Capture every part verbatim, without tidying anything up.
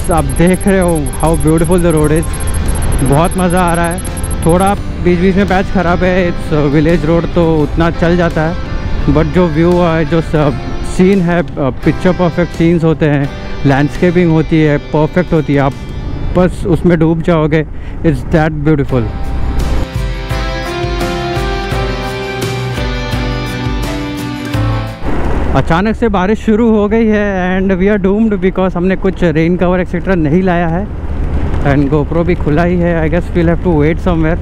आप देख रहे हो how beautiful the road is. बहुत मज़ा आ रहा है। थोड़ा बीच बीच में पैच ख़राब है, इट्स विलेज रोड तो उतना चल जाता है, बट जो व्यू है, जो सीन है, पिक्चर परफेक्ट सीन्स होते हैं, लैंडस्केपिंग होती है, परफेक्ट होती है, आप बस उसमें डूब जाओगे। It's that beautiful. अचानक से बारिश शुरू हो गई है and we are doomed because हमने कुछ रेन कवर एक्सेट्रा नहीं लाया है एंड गोप्रो भी खुला ही है। I guess we'll have to wait somewhere.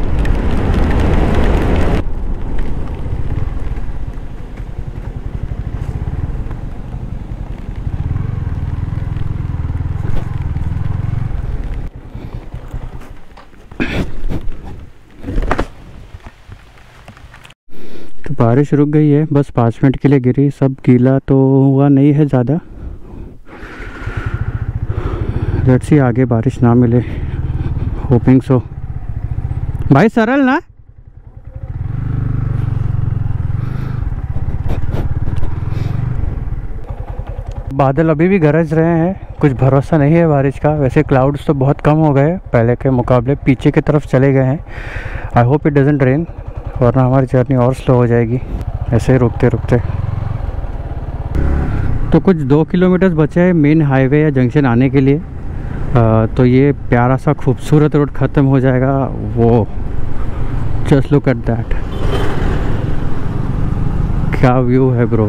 तो बारिश रुक गई है, बस पाँच मिनट के लिए गिरी। सब गीला तो हुआ नहीं है ज़्यादा। लेट्स सी आगे बारिश ना मिले, होपिंग सो। भाई सरल ना, बादल अभी भी गरज रहे हैं, कुछ भरोसा नहीं है बारिश का। वैसे क्लाउड्स तो बहुत कम हो गए पहले के मुकाबले, पीछे की तरफ चले गए हैं। I hope it doesn't rain, वरना हमारी जर्नी और स्लो हो जाएगी ऐसे ही रुकते रुकते। तो कुछ दो किलोमीटर बचे हैं मेन हाईवे या जंक्शन आने के लिए। आ, तो ये प्यारा सा खूबसूरत रोड ख़त्म हो जाएगा। वो जस्ट लुक एट दैट, क्या व्यू है ब्रो।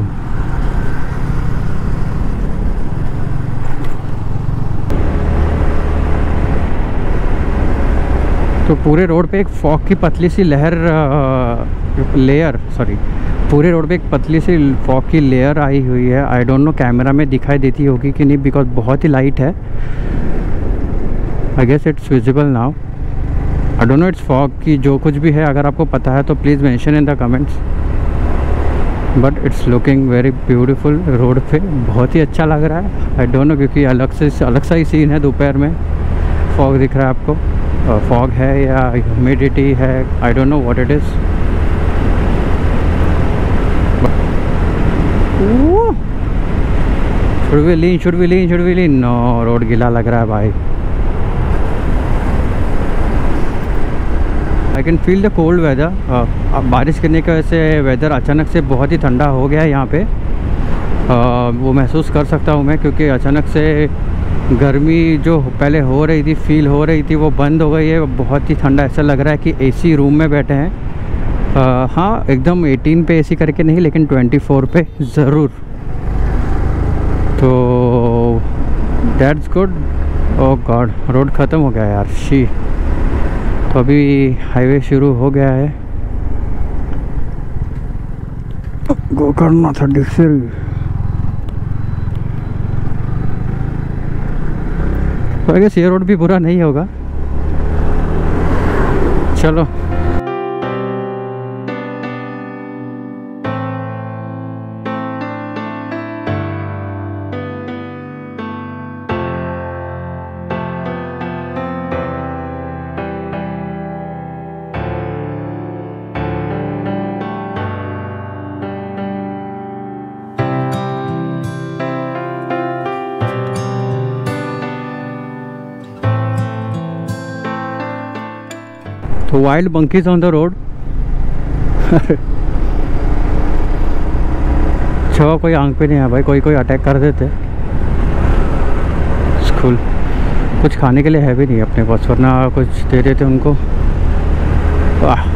तो पूरे रोड पे एक फॉग की पतली सी लहर लेयर सॉरी पूरे रोड पे एक पतली सी फॉग की लेयर आई हुई है। आई डोंट नो कैमरा में दिखाई देती होगी कि नहीं, बिकॉज बहुत ही लाइट है। I guess it's visible now. I don't know it's fog की जो कुछ भी है, अगर आपको पता है तो please mention in the comments. But it's looking very beautiful. Road पे बहुत ही अच्छा लग रहा है। आई डोंट नो, क्योंकि अलग से अलग सा ही सीन है। दोपहर में फॉग दिख रहा है आपको, फॉग है या ह्यूमिडिटी है, I don't know what it is. Should we lean should we lean should we lean no, road गीला लग रहा है भाई। I can feel the cold weather. अब बारिश करने की वजह से वेदर अचानक से बहुत ही ठंडा हो गया है यहाँ पे। uh, वो महसूस कर सकता हूँ मैं, क्योंकि अचानक से गर्मी जो पहले हो रही थी, फील हो रही थी, वो बंद हो गई है। बहुत ही ठंडा, ऐसा लग रहा है कि एसी रूम में बैठे हैं। आ, हाँ, एकदम अठारह पे एसी करके नहीं, लेकिन चौबीस पे ज़रूर। तो that's good. Oh God, road ख़त्म हो गया यार, शी। तो अभी हाईवे शुरू हो गया है। गोकर्ण था डिक्सरी। तो आई गेस ये रोड भी बुरा नहीं होगा। चलो तो wild monkeys on the road. छवा कोई आंख पे नहीं है भाई, कोई कोई अटैक कर देते। स्कूल कुछ खाने के लिए है भी नहीं अपने पास, वरना कुछ दे देते उनको। वाह।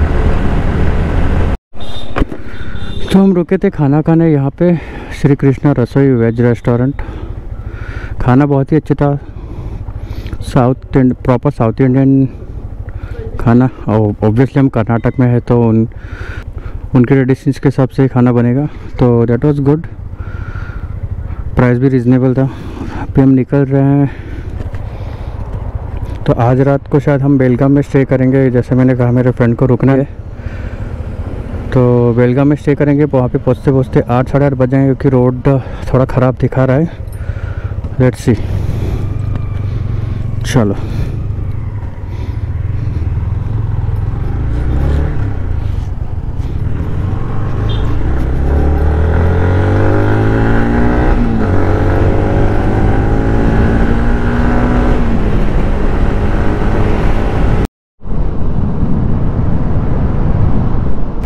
तो हम रुके थे खाना खाने यहाँ पे, श्री कृष्णा रसोई वेज रेस्टोरेंट। खाना बहुत ही अच्छा था, साउथ प्रॉपर साउथ इंडियन खाना। और ऑब्वियसली हम कर्नाटक में है तो उन उनके ट्रेडिशंस के हिसाब से खाना बनेगा। तो दैट वाज गुड, प्राइस भी रिजनेबल था। अभी हम निकल रहे हैं। तो आज रात को शायद हम बेलगाम में स्टे करेंगे। जैसे मैंने कहा मेरे फ्रेंड को रुकना है, तो बेलगाम में स्टे करेंगे। वहाँ पे पहुँचते पहुँचते आठ साढ़े आठ बजे, क्योंकि रोड थोड़ा ख़राब दिखा रहा है। लेट्स सी, चलो।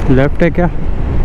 लेफ्ट है क्या?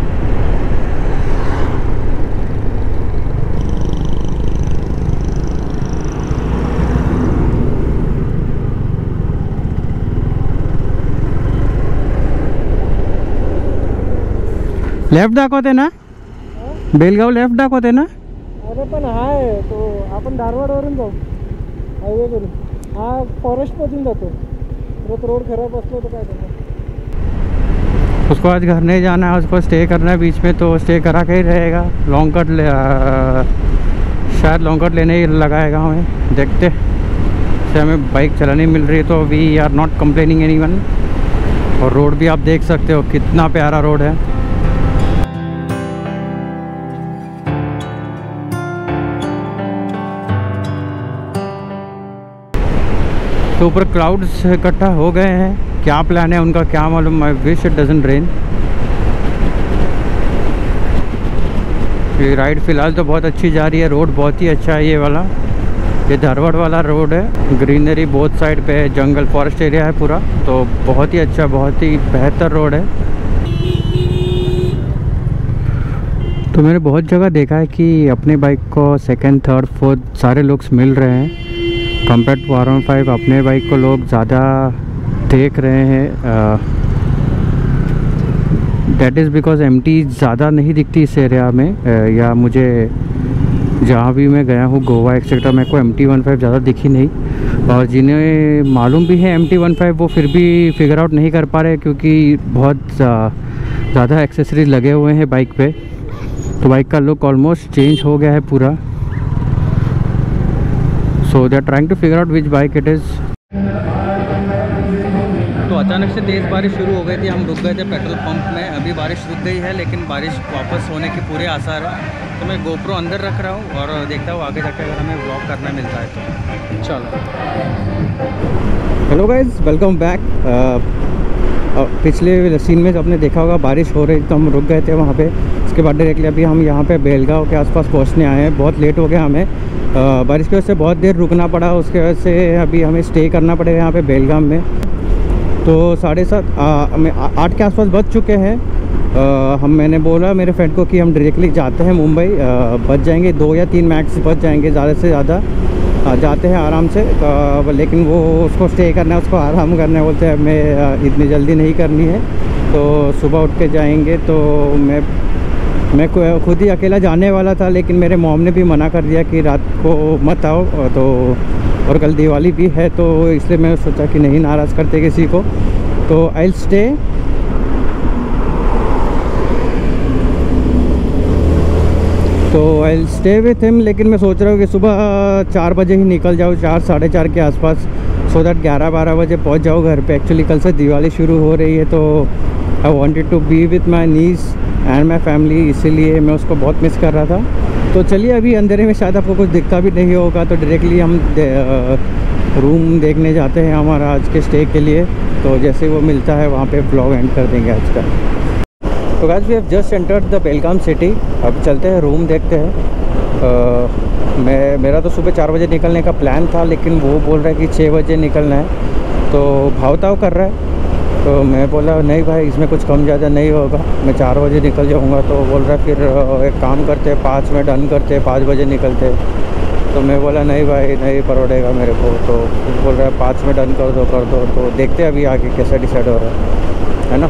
लेफ्ट दाखवते ना? बेलगाव लेफ्ट दाखवते ना? अरे पण हाय तो आपण धारवाडवरून जाऊ हायवे करून. हा फॉरेस्टमधून जातो. परत रोड खराब असलो तर काय करणार? उसको आज घर नहीं जाना है, उसको स्टे करना है बीच में, तो स्टे करा के ही रहेगा. लॉन्ग कट ले आ, शायद लॉन्ग कट लेने ही लगाएगा हमें. देखते से हमें बाइक चलानी मिल रही है तो we are not complaining anyone. और रोड भी आप देख सकते हो कितना प्यारा रोड है. तो ऊपर क्लाउड्स इकट्ठा हो गए हैं. क्या प्लान है उनका क्या मालूम. I wish it doesn't rain. ये राइड फ़िलहाल तो बहुत अच्छी जा रही है. रोड बहुत ही अच्छा है ये वाला. ये धारवाड़ वाला रोड है. ग्रीनरी बोथ साइड पे है. जंगल फॉरेस्ट एरिया है पूरा. तो बहुत ही अच्छा, बहुत ही बेहतर रोड है. तो मैंने बहुत जगह देखा है कि अपने बाइक को सेकंड थर्ड फोर्थ सारे लोग मिल रहे हैं. Compare to R one five अपने बाइक को लोग ज़्यादा देख रहे हैं. That is because M T ज़्यादा नहीं दिखती इस एरिया में. uh, या मुझे जहाँ भी मैं गया हूँ गोवा एक्सेट्रा मेरे को एम टी वन फाइव ज़्यादा दिखी नहीं. और जिन्हें मालूम भी है एम टी वन फाइव वो फिर भी फिगर आउट नहीं कर पा रहे क्योंकि बहुत ज़्यादा एक्सेसरीज लगे हुए हैं बाइक पे. तो बाइक का लुक ऑलमोस्ट चेंज हो गया है पूरा. So they are trying to figure out which bike it is. तो अचानक से तेज़ बारिश शुरू हो गई थी. हम रुक गए थे पेट्रोल पंप में. अभी बारिश रुक गई है लेकिन बारिश वापस होने के पूरे आसार है. तो मैं गोप्रो अंदर रख रहा हूँ और देखता हूँ आगे जाकर अगर हमें व्लॉग करना मिलता है तो. चलो. Hello guys, welcome back. पिछले सीन में आपने देखा होगा बारिश हो रही तो हम रुक गए थे वहाँ पे. उसके बाद डायरेक्टली अभी हम यहाँ पे बेलगाव के आसपास पहुँचने आए हैं. बहुत लेट हो गया हमें. आ, बारिश की वजह से बहुत देर रुकना पड़ा. उसके वजह से अभी हमें स्टे करना पड़ेगा यहाँ पे बेलगाम में. तो साढ़े सात आठ के आसपास बज चुके हैं. हम मैंने बोला मेरे फ्रेंड को कि हम डायरेक्टली जाते हैं मुंबई. बच जाएंगे दो या तीन मैक्स बच जाएंगे ज़्यादा से ज़्यादा. जाते हैं आराम से. आ, लेकिन वो उसको स्टे करना है, उसको आराम करना है. बोलते हैं हमें इतनी जल्दी नहीं करनी है तो सुबह उठ के जाएंगे. तो मैं मैं खुद ही अकेला जाने वाला था लेकिन मेरे मॉम ने भी मना कर दिया कि रात को मत आओ. तो और कल दिवाली भी है तो इसलिए मैं सोचा कि नहीं नाराज़ करते किसी को. तो आई विल स्टे. तो I will stay with him. लेकिन मैं सोच रहा हूँ कि सुबह चार बजे ही निकल जाऊँ, चार साढ़े चार के आसपास, सो दैट ग्यारह बारह बजे पहुँच जाओ घर पे. एक्चुअली कल से दिवाली शुरू हो रही है तो I wanted to be with my niece and my family. इसीलिए मैं उसको बहुत मिस कर रहा था. तो चलिए अभी अंधेरे में शायद आपको कुछ दिखता भी नहीं होगा तो डायरेक्टली हम रूम देखने जाते हैं हमारा आज के स्टे के लिए. तो जैसे वो मिलता है वहाँ पे ब्लॉग एंड कर देंगे आज का. तो guys we have just entered the Belgaum city. अब चलते हैं रूम देखते हैं. uh, मैं मेरा तो सुबह चार बजे निकलने का प्लान था लेकिन वो बोल रहा है कि छः बजे निकलना है. तो भाव-ताव कर रहा है. तो मैं बोला नहीं भाई इसमें कुछ कम ज़्यादा नहीं होगा, मैं चार बजे निकल जाऊँगा. तो बोल रहा है फिर एक काम करते हैं पाँच में डन करते हैं, पाँच बजे निकलते. तो मैं बोला नहीं भाई नहीं परोड़ेगा मेरे को. तो फिर बोल रहा है पाँच में डन कर दो कर दो. तो देखते हैं अभी आगे कैसा डिसाइड हो रहा है है ना.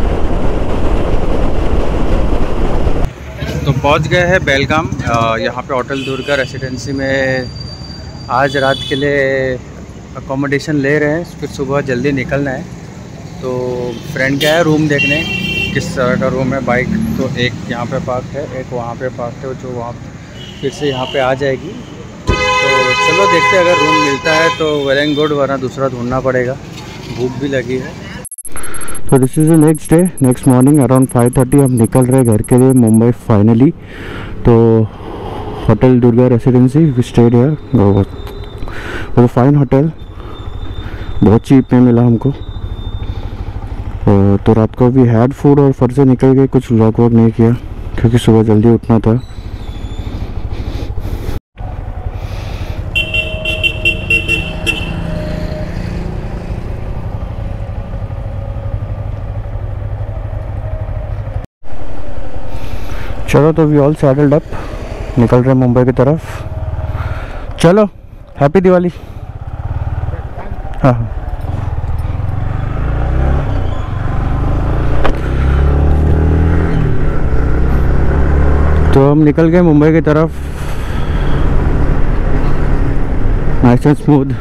तो पहुंच गए हैं बेलगाम. यहाँ पे होटल दुर्गा रेसिडेंसी में आज रात के लिए अकोमोडेशन ले रहे हैं. फिर सुबह जल्दी निकलना है. तो फ्रेंड गया है रूम देखने किस तरह का रूम है. बाइक तो एक यहाँ पे पार्क है, एक वहाँ पे पार्क है जो वहाँ फिर से यहाँ पे आ जाएगी. तो चलो देखते हैं अगर रूम मिलता है तो वेल एंड गुड, वरना दूसरा ढूंढना पड़ेगा. भूख भी लगी है. तो this is the next day. Next morning around five thirty हम निकल रहे घर के लिए मुंबई फाइनली. तो hotel Durga Residency we stayed here. वो फाइन होटल, बहुत चीप में मिला हमको. तो रात को भी हैड फूड और फर से निकल गए. कुछ व्लॉग वॉग नहीं किया क्योंकि सुबह जल्दी उठना था. चलो तो वी ऑल सैडल्ड अप, निकल रहे मुंबई की तरफ। चलो हैप्पी दिवाली। हाँ तो हम निकल गए मुंबई की तरफ, नाइस एंड स्मूथ।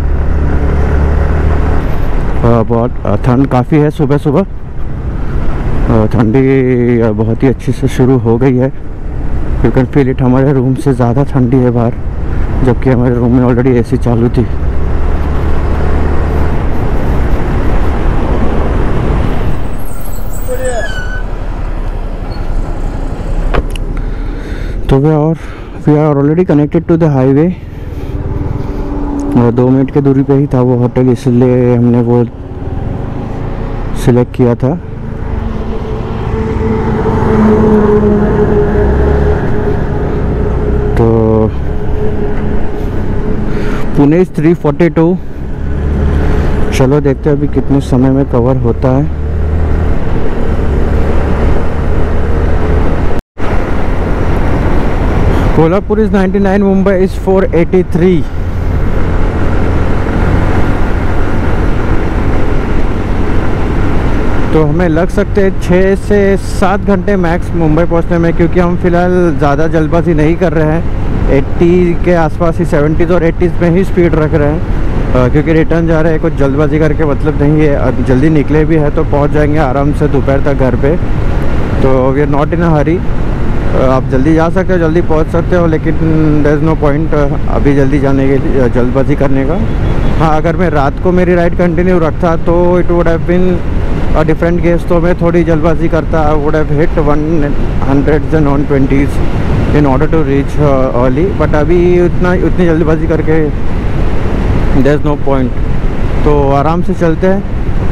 बहुत ठंड काफ़ी है, सुबह सुबह ठंडी बहुत ही अच्छी से शुरू हो गई है। You can feel it. हमारे रूम से ज़्यादा ठंडी है बाहर, जबकि हमारे रूम में ऑलरेडी एसी चालू थी। तो वे और we are already connected to the highway. दो मिनट की दूरी पे ही था वो होटल, इसलिए हमने वो सिलेक्ट किया था। तो पुणे थ्री फोर्टी टू। चलो देखते हैं अभी कितने समय में कवर होता है। Kolhapur is ninety nine, Mumbai is four eighty three. तो हमें लग सकते हैं छः से सात घंटे मैक्स मुंबई पहुंचने में, क्योंकि हम फिलहाल ज़्यादा जल्दबाजी नहीं कर रहे हैं। अस्सी के आसपास ही, सत्तर और अस्सी में ही स्पीड रख रहे हैं, आ, क्योंकि रिटर्न जा रहे हैं। कुछ जल्दबाजी करके मतलब नहीं है, जल्दी निकले भी है तो पहुंच जाएंगे आराम से दोपहर तक घर पे। तो we are not in a hurry. आप जल्दी जा सकते हो, जल्दी पहुंच सकते हो, लेकिन देयर इज़ नो पॉइंट अभी जल्दी जाने के लिए, जल्दबाजी करने का। हाँ, अगर मैं रात को मेरी राइड कंटिन्यू रखता तो it would have been a different case. तो मैं थोड़ी जल्दबाजी करता, I would have hit one hundreds and one twenties in order to reach early. But अभी उतना उतनी जल्दबाजी करके देयर इज़ नो पॉइंट। तो आराम से चलते हैं।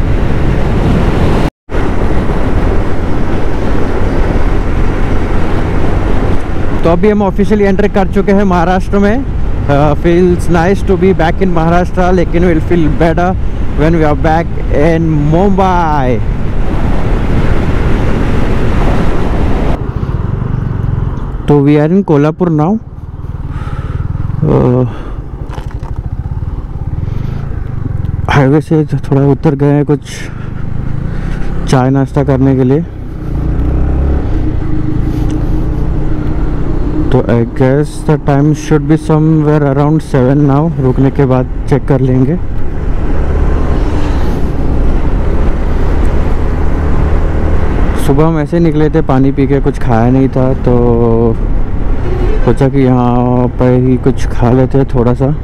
तो अभी हम ऑफिशियली एंटर कर चुके हैं महाराष्ट्र में। Feels nice to be back in Maharashtra, लेकिन will feel better when we are back in Mumbai. तो we are in Kolhapur now. Highway से थोड़ा उतर गए हैं कुछ चाय नाश्ता करने के लिए। तो I guess the time should be somewhere around seven now. रुकने के बाद चेक कर लेंगे। सुबह हम ऐसे निकले थे, पानी पी के, कुछ खाया नहीं था, तो सोचा कि यहाँ पर ही कुछ खा लेते हैं थोड़ा सा।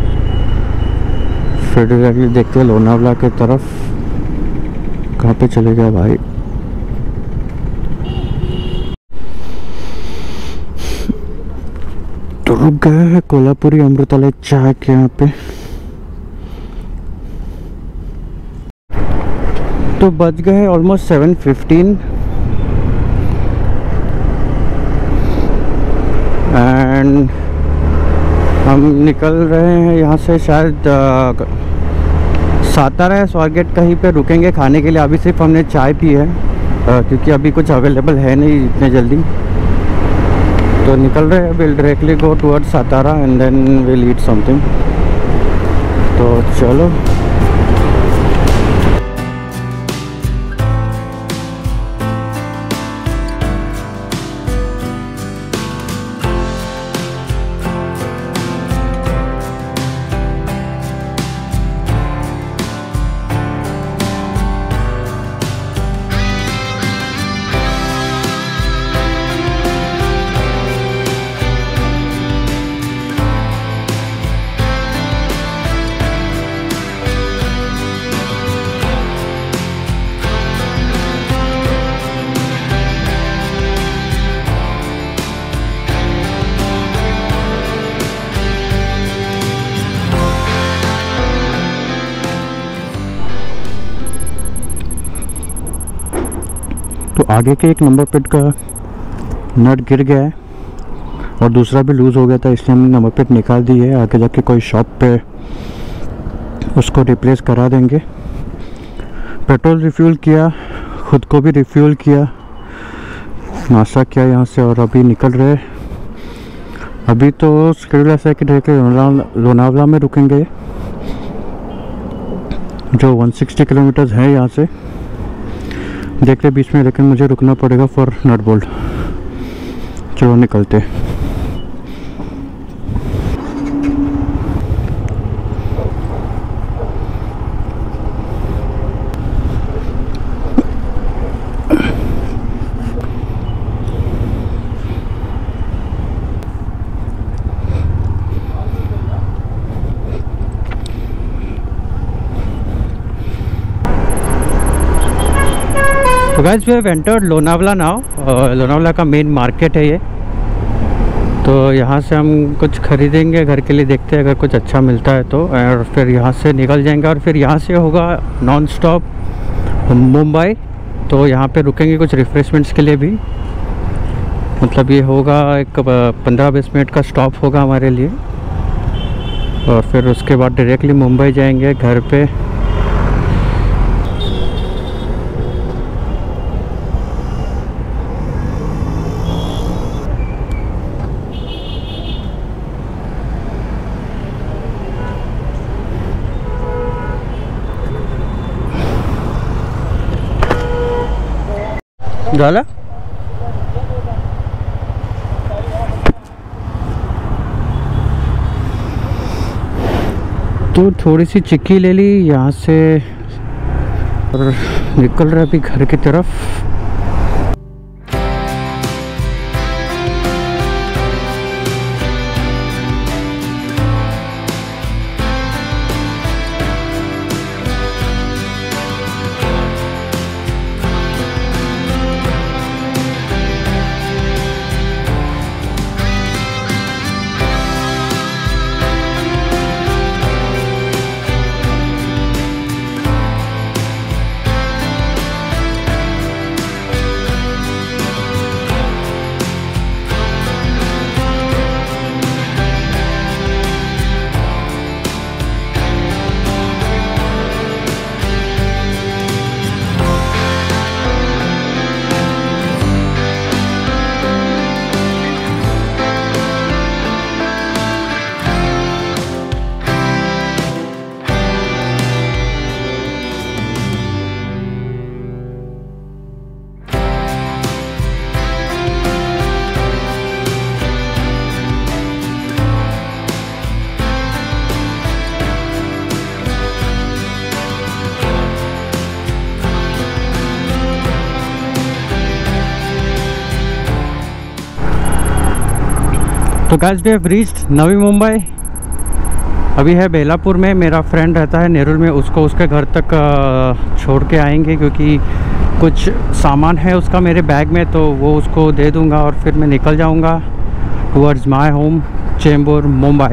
फिर डायरेक्टली देखते हैं लोनावला के तरफ। कहाँ पे चले गया भाई? तो रुक गए हैं कोल्हापुरी अमृतालय चाय के यहाँ पे। तो बज गए ऑलमोस्ट सेवन फिफ्टीन एंड हम निकल रहे हैं यहाँ से। शायद सातारा या स्वारगेट कहीं पे रुकेंगे खाने के लिए। अभी सिर्फ हमने चाय पी है, आ, क्योंकि अभी कुछ अवेलेबल है नहीं इतने जल्दी। तो निकल रहे हैं, will directly go toward Satara and then will eat something. तो चलो। तो आगे के एक नंबर प्लेट का नट गिर गया है और दूसरा भी लूज़ हो गया था, इसलिए हमने नंबर प्लेट निकाल दी है। आगे जाके कोई शॉप पे उसको रिप्लेस करा देंगे। पेट्रोल रिफ्यूल किया, खुद को भी रिफ्यूल किया, नाश्ता किया यहाँ से और अभी निकल रहे। अभी तो शेड्यूल ऐसा है कि डायरेक्टली लोनावला लोनावला में रुकेंगे, जो एक सौ साठ किलोमीटर्स है यहाँ से। देखते बीच में, लेकिन मुझे रुकना पड़ेगा फॉर नट बोल्ट। चलो निकलते। तो guys we have entered Lonavala now. Lonavala का मेन मार्केट है ये। तो यहाँ से हम कुछ खरीदेंगे घर के लिए, देखते हैं अगर कुछ अच्छा मिलता है तो, और फिर यहाँ से निकल जाएंगे और फिर यहाँ से होगा नॉन स्टॉप मुंबई। तो यहाँ पे रुकेंगे कुछ रिफ्रेशमेंट्स के लिए भी, मतलब ये होगा एक पंद्रह बीस मिनट का स्टॉप होगा हमारे लिए, और फिर उसके बाद डायरेक्टली मुंबई जाएंगे घर पे। झाला तो थोड़ी सी चिक्की ले ली यहाँ से और निकल रहा अभी घर की तरफ। तो guys we have reached Navi Mumbai. अभी है बेलापुर में, मेरा फ्रेंड रहता है नेरुल में, उसको उसके घर तक छोड़ के आएंगे क्योंकि कुछ सामान है उसका मेरे बैग में, तो वो उसको दे दूंगा और फिर मैं निकल जाऊंगा towards my home Chembur Mumbai.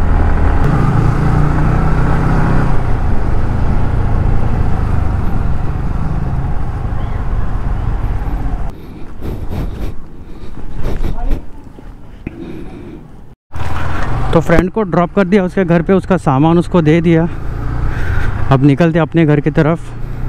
तो फ्रेंड को ड्रॉप कर दिया उसके घर पे, उसका सामान उसको दे दिया। अब निकलते अपने घर की तरफ।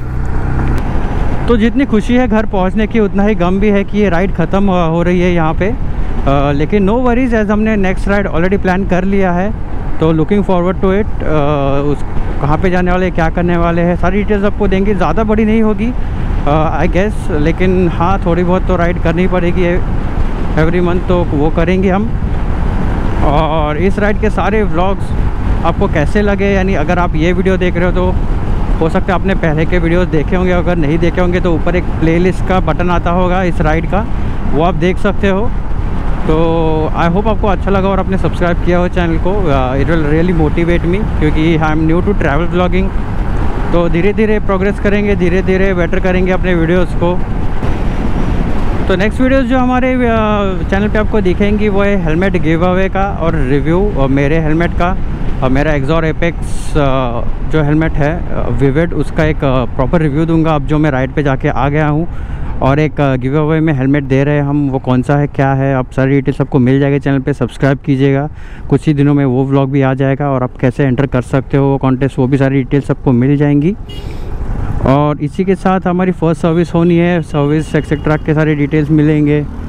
तो जितनी खुशी है घर पहुंचने की, उतना ही गम भी है कि ये राइड ख़त्म हो रही है यहाँ पे। आ, लेकिन नो वरीज, एज हमने नेक्स्ट राइड ऑलरेडी प्लान कर लिया है, तो लुकिंग फॉरवर्ड टू इट। उस कहाँ पे जाने वाले, क्या करने वाले हैं, सारी डिटेल्स आपको देंगे। ज़्यादा बड़ी नहीं होगी आई गेस, लेकिन हाँ थोड़ी बहुत तो राइड करनी पड़ेगी एवरी मंथ, तो वो करेंगे हम। और इस राइड के सारे व्लॉग्स आपको कैसे लगे, यानी अगर आप ये वीडियो देख रहे हो तो हो सकता है आपने पहले के वीडियोस देखे होंगे, अगर नहीं देखे होंगे तो ऊपर एक प्लेलिस्ट का बटन आता होगा इस राइड का, वो आप देख सकते हो। तो आई होप आपको अच्छा लगा और आपने सब्सक्राइब किया हो चैनल को। It will really motivate me, क्योंकि I am new to travel blogging. तो धीरे धीरे प्रोग्रेस करेंगे, धीरे धीरे बेटर करेंगे अपने वीडियोज़ को। तो नेक्स्ट वीडियोस जो हमारे चैनल पे आपको दिखेंगी वो है हेलमेट गिव अवे का और रिव्यू, और मेरे हेलमेट का और मेरा एक्सॉर एपेक्स जो हेलमेट है विविड, उसका एक प्रॉपर रिव्यू दूंगा अब जो मैं राइड पे जाके आ गया हूँ। और एक गिव अवे में हेलमेट दे रहे हैं हम, वो कौन सा है क्या है, आप सारी डिटेल्स सबको मिल जाएगी चैनल पे। सब्सक्राइब कीजिएगा, कुछ ही दिनों में वो व्लॉग भी आ जाएगा, और आप कैसे एंटर कर सकते हो वो कॉन्टेस्ट, वो भी सारी डिटेल्स सबको मिल जाएंगी। और इसी के साथ हमारी फ़र्स्ट सर्विस होनी है, सर्विस एक्सेट्रा के सारे डिटेल्स मिलेंगे।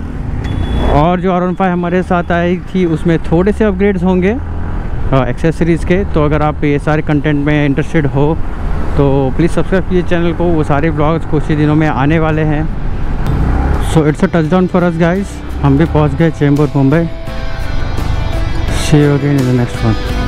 और जो आर वन फाइव हमारे साथ आई थी उसमें थोड़े से अपग्रेड्स होंगे एक्सेसरीज़ के। तो अगर आप ये सारे कंटेंट में इंटरेस्टेड हो तो प्लीज़ सब्सक्राइब कीजिए चैनल को। वो सारे ब्लॉग्स कुछ ही दिनों में आने वाले हैं। So it's a touch down for us guys. हम भी पहुंच गए Chembur Mumbai. See you again in the next one.